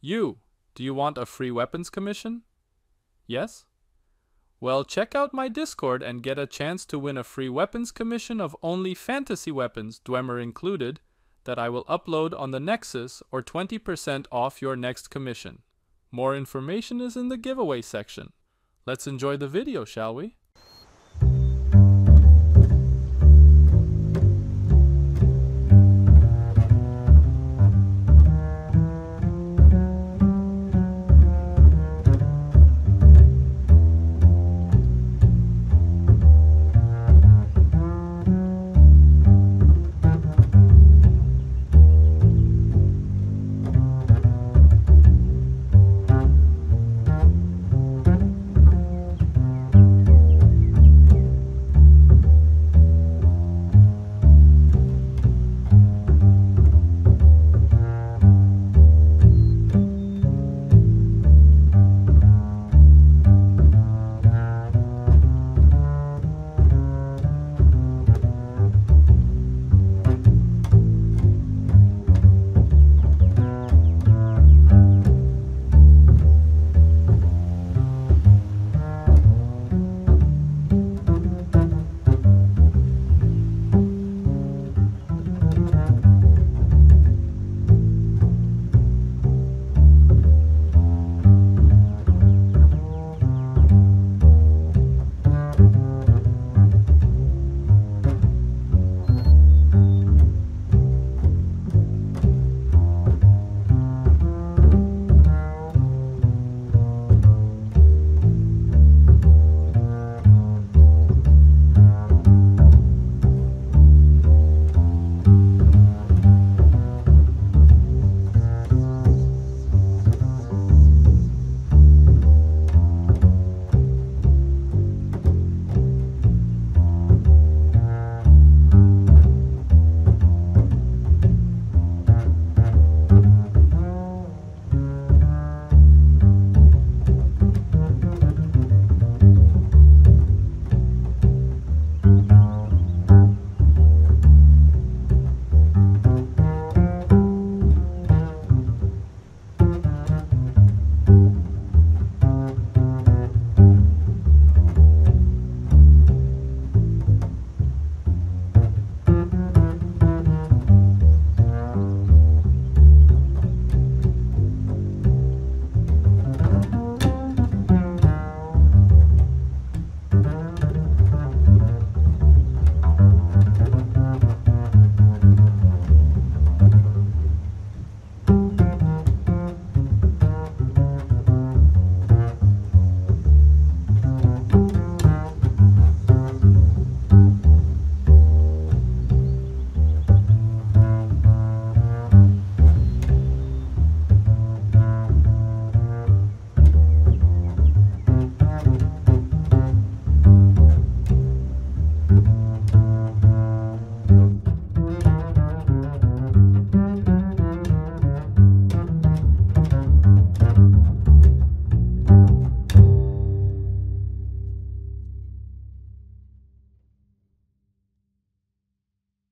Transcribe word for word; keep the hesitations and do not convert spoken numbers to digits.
You, do you want a free weapons commission? Yes? Well, check out my Discord and get a chance to win a free weapons commission of only fantasy weapons, Dwemer included, that I will upload on the Nexus or twenty percent off your next commission. More information is in the giveaway section. Let's enjoy the video, shall we?